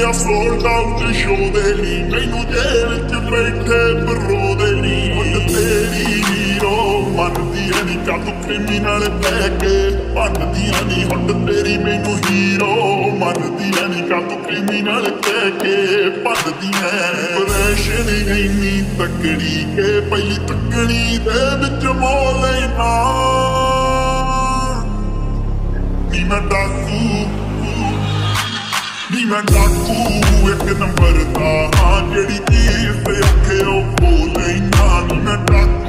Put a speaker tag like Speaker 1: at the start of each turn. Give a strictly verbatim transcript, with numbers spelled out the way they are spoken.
Speaker 1: ਗਿਆ sold out show ਦੇ ਲਈ ਮੈਨੂੰ ਜੇਲ੍ਹ ਚ ਬੈਠੇ ਬਰੋ ਦੇ ਲਈ ਹੁਣ ਤੇਰੀ ਹੀਰੋ ਮੰਨਦੀਆਂ ਨੀ ਕਾ ਤੂੰ ਕ੍ਰਿਮੀਨਲ ਕਹਿ ਕੇ ਭੰਨਦੀਆਂ ਨੀ ਹੁਣ ਤੇਰੀ ਮੈਨੂੰ ਹੀਰੋ ਮੰਨਦੀਆਂ ਨੀ ਕਾ ਤੂੰ ਕ੍ਰਿਮੀਨਲ ਕਹਿ ਕੇ ਭੰਨਦੀਆਂ ਪ੍ਰੈਸ਼ਨ ਇੰਨੀ ਤਕੜੀ ਕੇ ਪਹਿਲੀ ਤੱਕਣੀ ਦੇ ਵਿੱਚ ਮੋਹ ਲੈਣਾ ਨੀ ਮੈਂ ਡਾਕੂ ਨੀ ਮੈਂ ਡਾਕੂ ਇੱਕ ਨੰਬਰ ਦਾ ਹਾਂ ਜਿਹੜੀ ਚੀਜ਼ ਤੇ ਔਖੇ ਉਹ ਬੋਲ ਲੈਣਾ ਨੀ ਮੈਂ ਡਾਕੂ